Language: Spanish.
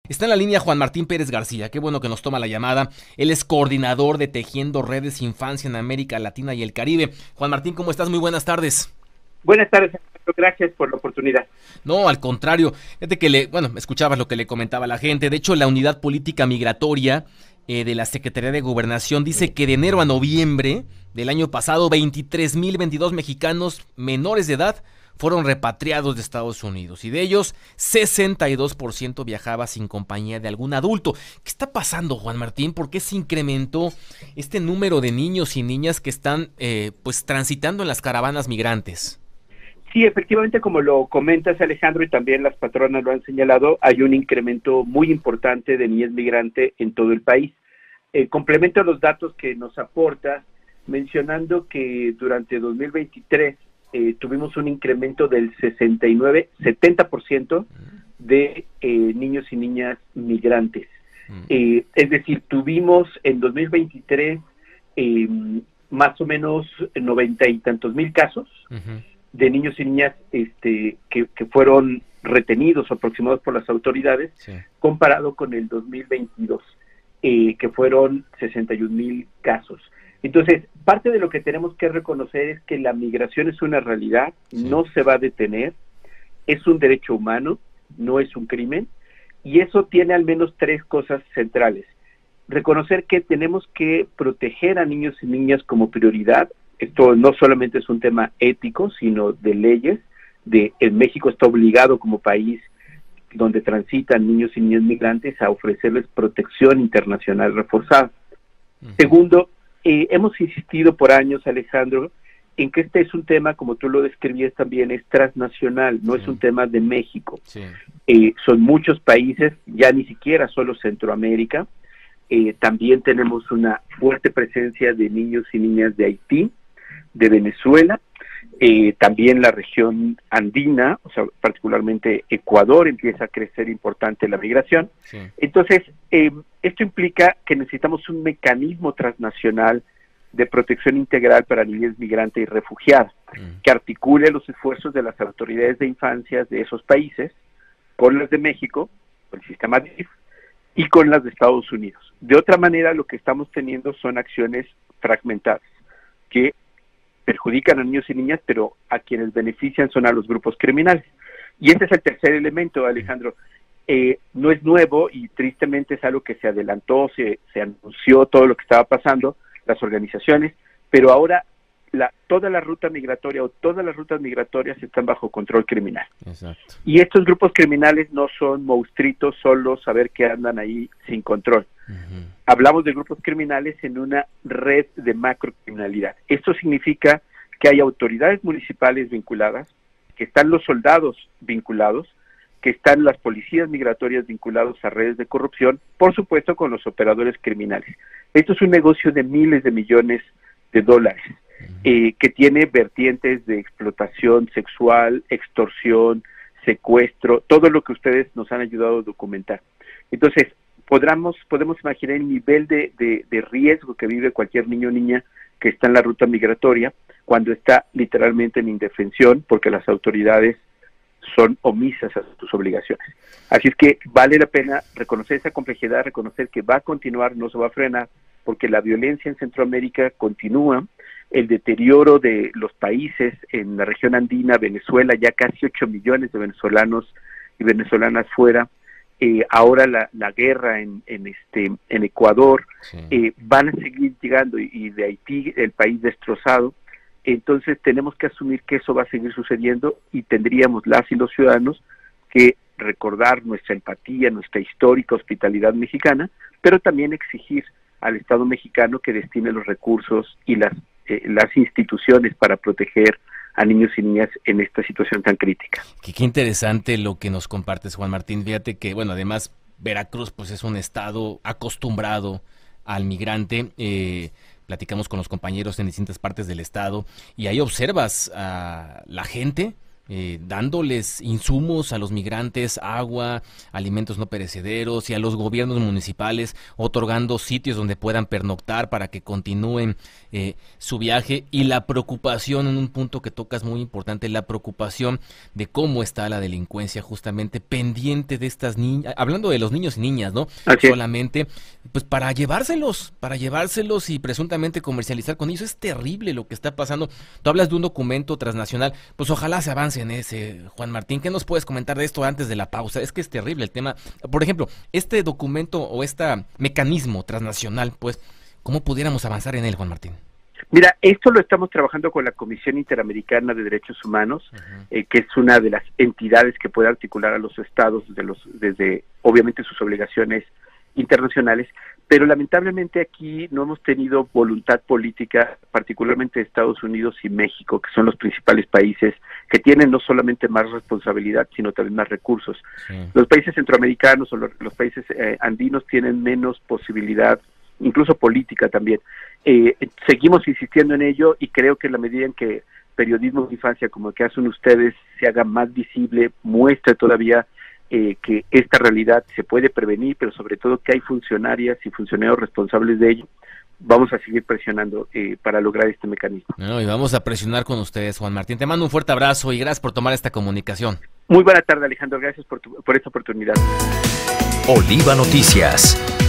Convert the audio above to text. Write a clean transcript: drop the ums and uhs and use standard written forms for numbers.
Está en la línea Juan Martín Pérez García, qué bueno que nos toma la llamada. Él es coordinador de Tejiendo Redes Infancia en América Latina y el Caribe. Juan Martín, ¿cómo estás? Muy buenas tardes. Buenas tardes, Alejandro. Gracias por la oportunidad. No, al contrario, fíjate que escuchabas lo que le comentaba la gente. De hecho, la Unidad Política Migratoria de la Secretaría de Gobernación dice que de enero a noviembre del año pasado, 23,022 mexicanos menores de edad fueron repatriados de Estados Unidos y de ellos 62% viajaba sin compañía de algún adulto. ¿Qué está pasando, Juan Martín? ¿Por qué se incrementó este número de niños y niñas que están pues transitando en las caravanas migrantes? Sí, efectivamente, como lo comentas, Alejandro, y también las patronas lo han señalado, hay un incremento muy importante de niñez migrante en todo el país. Complemento los datos que nos aportas, mencionando que durante 2023 tuvimos un incremento del 69-70% de niños y niñas migrantes. Es decir, tuvimos en 2023 más o menos 90 y tantos mil casos de niños y niñas que fueron retenidos o aproximados por las autoridades, sí, comparado con el 2022, que fueron 61,000 casos. Entonces, parte de lo que tenemos que reconocer es que la migración es una realidad, sí, no se va a detener, es un derecho humano, no es un crimen, y eso tiene al menos tres cosas centrales. Reconocer que tenemos que proteger a niños y niñas como prioridad. Esto no solamente es un tema ético, sino de leyes. En México está obligado como país donde transitan niños y niñas migrantes a ofrecerles protección internacional reforzada. Segundo, hemos insistido por años, Alejandro, en que este es un tema, como tú lo describías también, es transnacional, no es un tema de México. Son muchos países, ya ni siquiera solo Centroamérica. También tenemos una fuerte presencia de niños y niñas de Haití, de Venezuela, también la región andina, o sea, particularmente Ecuador, empieza a crecer importante la migración. Sí. Entonces, esto implica que necesitamos un mecanismo transnacional de protección integral para niñez migrante y refugiada, que articule los esfuerzos de las autoridades de infancias de esos países con las de México, con el sistema DIF, y con las de Estados Unidos. De otra manera, lo que estamos teniendo son acciones fragmentadas, que perjudican a niños y niñas, pero a quienes benefician son a los grupos criminales. Y este es el tercer elemento, Alejandro. No es nuevo y tristemente es algo que se adelantó, se anunció todo lo que estaba pasando, las organizaciones, pero ahora toda la ruta migratoria o todas las rutas migratorias están bajo control criminal. Exacto. Y estos grupos criminales no son monstruitos solos a ver que andan ahí sin control. Hablamos de grupos criminales en una red de macrocriminalidad. Esto significa que hay autoridades municipales vinculadas, que están los soldados vinculados, que están las policías migratorias vinculados a redes de corrupción, por supuesto con los operadores criminales. Esto es un negocio de miles de millones de dólares, que tiene vertientes de explotación sexual, extorsión, secuestro, todo lo que ustedes nos han ayudado a documentar. Entonces, podemos imaginar el nivel de riesgo que vive cualquier niño o niña que está en la ruta migratoria cuando está literalmente en indefensión porque las autoridades son omisas a sus obligaciones. Así es que vale la pena reconocer esa complejidad, reconocer que va a continuar, no se va a frenar, porque la violencia en Centroamérica continúa, el deterioro de los países en la región andina, Venezuela, ya casi 8 millones de venezolanos y venezolanas fuera, ahora la guerra en Ecuador, sí, van a seguir llegando, y de Haití, el país destrozado. Entonces tenemos que asumir que eso va a seguir sucediendo y tendríamos las y los ciudadanos que recordar nuestra empatía, nuestra histórica hospitalidad mexicana, pero también exigir al Estado mexicano que destine los recursos y las instituciones para proteger a niños y niñas en esta situación tan crítica. Qué interesante lo que nos compartes, Juan Martín. Fíjate que, bueno, además Veracruz pues es un estado acostumbrado al migrante. Platicamos con los compañeros en distintas partes del estado y ahí observas a la gente dándoles insumos a los migrantes, agua, alimentos no perecederos, y a los gobiernos municipales otorgando sitios donde puedan pernoctar para que continúen su viaje. Y la preocupación, en un punto que tocas muy importante, la preocupación de cómo está la delincuencia, justamente pendiente de estas niñas, hablando de los niños y niñas, ¿no? Okay. Solamente pues para llevárselos y presuntamente comercializar con ellos. Es terrible lo que está pasando. Tú hablas de un documento transnacional, pues ojalá se avance en ese, Juan Martín. ¿Qué nos puedes comentar de esto antes de la pausa? Es que es terrible el tema. Por ejemplo, este documento o este mecanismo transnacional, pues, ¿cómo pudiéramos avanzar en él, Juan Martín? Mira, esto lo estamos trabajando con la Comisión Interamericana de Derechos Humanos, que es una de las entidades que puede articular a los estados desde obviamente sus obligaciones internacionales, pero lamentablemente aquí no hemos tenido voluntad política, particularmente Estados Unidos y México, que son los principales países que tienen no solamente más responsabilidad, sino también más recursos. Sí. Los países centroamericanos o los países andinos tienen menos posibilidad, incluso política también. Seguimos insistiendo en ello y creo que en la medida en que periodismo de infancia, como el que hacen ustedes, se haga más visible, muestre todavía que esta realidad se puede prevenir, pero sobre todo que hay funcionarias y funcionarios responsables de ello, vamos a seguir presionando para lograr este mecanismo. No, y vamos a presionar con ustedes, Juan Martín. Te mando un fuerte abrazo y gracias por tomar esta comunicación. Muy buena tarde, Alejandro. Gracias por esta oportunidad. Oliva Noticias.